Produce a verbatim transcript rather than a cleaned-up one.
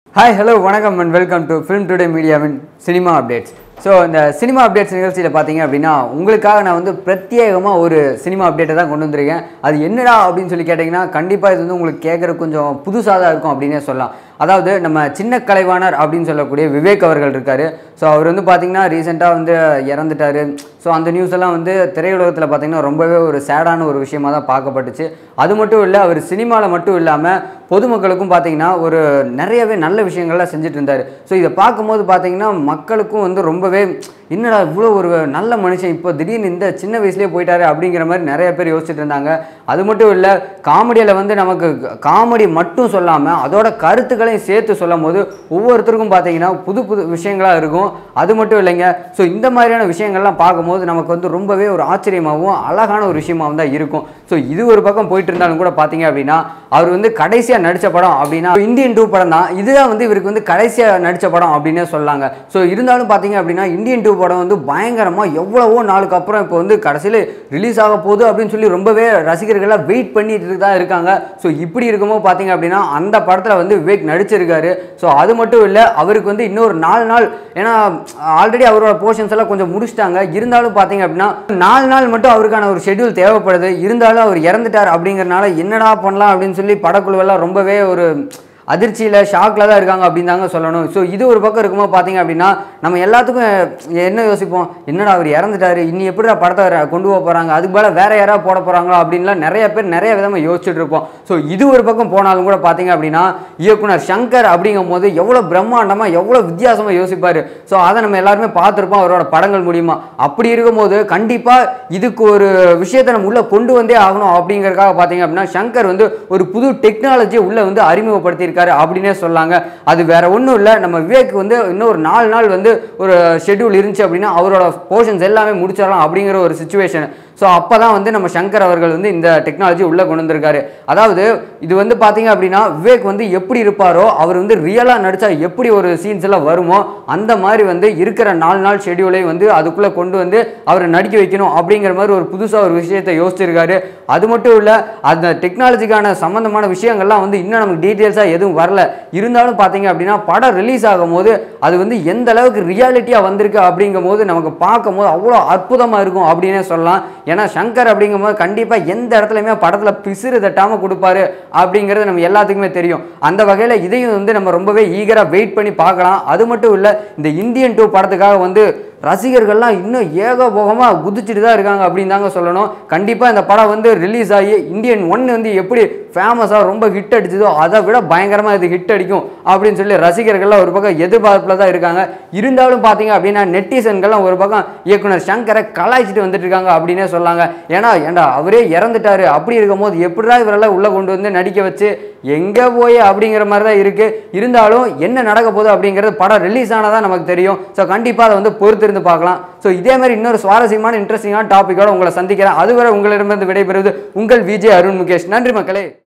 Hi, hello, வணக்கம் and welcome to Film Today Mediaவின் சினிமா அப்டேட்ஸ். ஸோ இந்த சினிமா அப்டேட்ஸ் நிகழ்ச்சியில் பார்த்தீங்க அப்படின்னா உங்களுக்காக நான் வந்து பிரத்யேகமாக ஒரு சினிமா அப்டேட்டை தான் கொண்டு வந்திருக்கேன். அது என்னடா அப்படின்னு சொல்லி கேட்டிங்கன்னா கண்டிப்பாக இது வந்து உங்களுக்கு கேட்குற கொஞ்சம் புதுசாக தான் இருக்கும் அப்படின்னே சொல்லலாம். அதாவது நம்ம சின்ன கலைவாணர் அப்படின்னு சொல்லக்கூடிய விவேக் அவர்கள் இருக்கார். ஸோ அவர் வந்து பார்த்திங்கன்னா ரீசெண்டாக வந்து இறந்துட்டார். ஸோ அந்த நியூஸ் எல்லாம் வந்து திரையுலகத்தில் பார்த்திங்கன்னா ரொம்பவே ஒரு சேடான ஒரு விஷயமாக தான் பார்க்கப்பட்டுச்சு. அது மட்டும் இல்லை, அவர் சினிமாவில் மட்டும் இல்லாமல் பொதுமக்களுக்கும் பார்த்திங்கன்னா ஒரு நிறையவே நல்ல விஷயங்கள்லாம் செஞ்சுட்டு இருந்தார். ஸோ இதை பார்க்கும்போது பார்த்திங்கன்னா மக்களுக்கும் வந்து ரொம்பவே என்னடா இவ்வளோ ஒரு நல்ல மனுஷன் இப்போ திடீர்னு இந்த சின்ன வயசுலேயே போயிட்டாரு அப்படிங்கிற மாதிரி நிறைய பேர் யோசிச்சுட்டு இருந்தாங்க. அது மட்டும் இல்லை, காமெடியில் வந்து நமக்கு காமெடி மட்டும் சொல்லாமல் அதோட கருத்துக்களையும் சேர்த்து சொல்லும் போது ஒவ்வொருத்தருக்கும் பார்த்தீங்கன்னா புது புது விஷயங்களாக இருக்கும். அது மட்டும் இல்லைங்க, ஸோ இந்த மாதிரியான விஷயங்கள்லாம் பார்க்கும்போது நமக்கு வந்து ரொம்பவே ஒரு ஆச்சரியமாகவும் அழகான ஒரு விஷயமாகவும் தான் இருக்கும். ஸோ இது ஒரு பக்கம் போயிட்டு இருந்தாலும் கூட பார்த்தீங்க அப்படின்னா அவர் வந்து கடைசியாக நடித்த படம் அப்படின்னா இந்தியன் டூ படம் தான். இதுதான் வந்து இவருக்கு வந்து கடைசியாக நடித்த படம் அப்படின்னே சொல்லாங்க. ஸோ இருந்தாலும் பார்த்தீங்க அப்படின்னா இந்தியன் டூ படம் வந்து பயங்கரமாக எவ்வளவோ நாளுக்கு அப்புறம் இப்போ வந்து கடைசியில் ரிலீஸ் ஆக போகுது அப்படின்னு சொல்லி ரொம்பவே ரசிகர்கள்லாம் வெயிட் பண்ணிட்டு தான் இருக்காங்க. ஸோ இப்படி இருக்கும்போது பார்த்தீங்க அப்படின்னா அந்த படத்தில் வந்து விவேக் நடிச்சிருக்காரு. ஸோ அது மட்டும் இல்லை, அவருக்கு வந்து இன்னொரு நாலு நாள், ஏன்னா ஆல்ரெடி அவரோட போர்ஷன்ஸ் எல்லாம் கொஞ்சம் முடிச்சிட்டாங்க. இருந்தாலும் பார்த்தீங்க அப்படின்னா நாலு நாள் மட்டும் அவருக்கான ஒரு ஷெட்யூல் தேவைப்படுது. இருந்தாலும் அவர் இறந்துட்டார் அப்படிங்கிறனால என்னடா பண்ணலாம் அப்படின்னு சொல்லி படக்குழுவெல்லாம் ரொம்பவே ஒரு அதிர்ச்சியில் ஷாக்கில் தான் இருக்காங்க அப்படின்னு தாங்க சொல்லணும். ஸோ இது ஒரு பக்கம் இருக்கும்போது பார்த்தீங்க அப்படின்னா நம்ம எல்லாத்துக்கும் என்ன யோசிப்போம், என்னடா அவர் இறந்துட்டாரு, இன்னி எப்படிடா படத்தை கொண்டு போக போகிறாங்க, அதுக்கு மேலே வேறு யாராவது போட போகிறாங்களோ அப்படின்லாம் நிறைய பேர் நிறைய விதமாக யோசிச்சுட்டு இருப்போம். ஸோ இது ஒரு பக்கம் போனாலும் கூட பார்த்தீங்க அப்படின்னா இயக்குனர் சங்கர் அப்படிங்கும் போது எவ்வளோ பிரம்மாண்டமாக எவ்வளோ வித்தியாசமாக யோசிப்பார். ஸோ அதை நம்ம எல்லாருமே பார்த்துருப்போம் அவரோட படங்கள் மூலிமா. அப்படி இருக்கும்போது கண்டிப்பாக இதுக்கு ஒரு விஷயத்தை நம்ம உள்ளே கொண்டு வந்தே ஆகணும் அப்படிங்கிறதுக்காக பார்த்தீங்க அப்படின்னா சங்கர் வந்து ஒரு புது டெக்னாலஜியை உள்ளே வந்து அறிமுகப்படுத்தியிருக்காரு அப்படினே சொல்லாங்க. அது வேற ஒண்ணும் இல்ல, நம்ம விவேக் வந்து இன்னும் ஒரு நாலு நாள் வந்து ஒரு ஷெட்யூல் இருந்துச்சு அப்படின்னா அவரோட போர்ஷன்ஸ் எல்லாமே முடிச்சிடலாம் அப்படிங்கிற ஒரு சிச்சுவேஷன். ஸோ அப்போ தான் வந்து நம்ம சங்கர் அவர்கள் வந்து இந்த டெக்னாலஜி உள்ளே கொண்டு வந்திருக்காரு. அதாவது இது வந்து பார்த்தீங்க அப்படின்னா விவேக் வந்து எப்படி இருப்பாரோ அவர் வந்து ரியலாக நடித்தா எப்படி ஒரு சீன்ஸ் எல்லாம் வருமோ அந்த மாதிரி வந்து இருக்கிற நாலு நாள் ஷெட்யூலை வந்து அதுக்குள்ளே கொண்டு வந்து அவரை நடிக்க வைக்கணும் அப்படிங்கிற மாதிரி ஒரு புதுசாக ஒரு விஷயத்தை யோசிச்சிருக்காரு. அது மட்டும் இல்லை, அந்த டெக்னாலஜிக்கான சம்மந்தமான விஷயங்கள்லாம் வந்து இன்னும் நமக்கு டீட்டெயில்ஸாக எதுவும் வரல. இருந்தாலும் பார்த்தீங்க அப்படின்னா படம் ரிலீஸ் ஆகும் போது அது வந்து எந்த அளவுக்கு ரியாலிட்டியாக வந்திருக்கு அப்படிங்கும் போது நமக்கு பார்க்கும் போது அவ்வளோ அற்புதமாக இருக்கும் அப்படின்னே சொல்லலாம். ஏன்னா சங்கர் அப்படிங்கும் போது கண்டிப்பாக எந்த இடத்துலையுமே படத்தில் பிசிறு தட்டாமல் கொடுப்பாரு அப்படிங்கிறது நம்ம எல்லாத்துக்குமே தெரியும். அந்த வகையில் இதையும் வந்து நம்ம ரொம்பவே ஈகராக வெயிட் பண்ணி பார்க்கலாம். அது மட்டும் இல்லை, இந்த இந்தியன் டூ படத்துக்காக வந்து ரசிகர்கள்லாம் இன்னும் ஏகபோகமாக குதிச்சுட்டு தான் இருக்காங்க அப்படின்னு தாங்க சொல்லணும். கண்டிப்பாக இந்த படம் வந்து ரிலீஸ் ஆகி இந்தியன் ஒன் வந்து எப்படி ஃபேமஸாக ரொம்ப ஹிட் அடிச்சதோ அதை விட பயங்கரமாக இது ஹிட் அடிக்கும் அப்படின்னு சொல்லி ரசிகர்கள்லாம் ஒரு பக்கம் எதிர்பார்ப்பில் தான் இருக்காங்க. இருந்தாலும் பார்த்தீங்க அப்படின்னா நெட்டிசன்கள்லாம் ஒரு பக்கம் இயக்குனர் சங்கரை கலாய்ச்சிட்டு வந்துட்டு இருக்காங்க அப்படின்னே சொல்லாங்க. ஏன்னா ஏண்டா அவரே இறந்துட்டாரு, அப்படி இருக்கும் போது எப்படிதான் இவரெல்லாம் உள்ளே கொண்டு வந்து நடிக்க வச்சு எங்கே போய் அப்படிங்கிற மாதிரி தான் இருக்குது. இருந்தாலும் என்ன நடக்க போகுது அப்படிங்கிறது படம் ரிலீஸ் ஆனதான் நமக்கு தெரியும். ஸோ கண்டிப்பாக அதை வந்து பொறுத்து இருந்து பார்க்கலாம். ஸோ இதே மாதிரி இன்னொரு சுவாரஸ்யமான இன்ட்ரெஸ்டிங்கான டாப்பிக்கோட உங்களை சந்திக்கிறேன். அதுவரை உங்களிடமிருந்து விடைபெறுவது உங்கள் விஜய் அருண் முகேஷ். நன்றி மக்களே.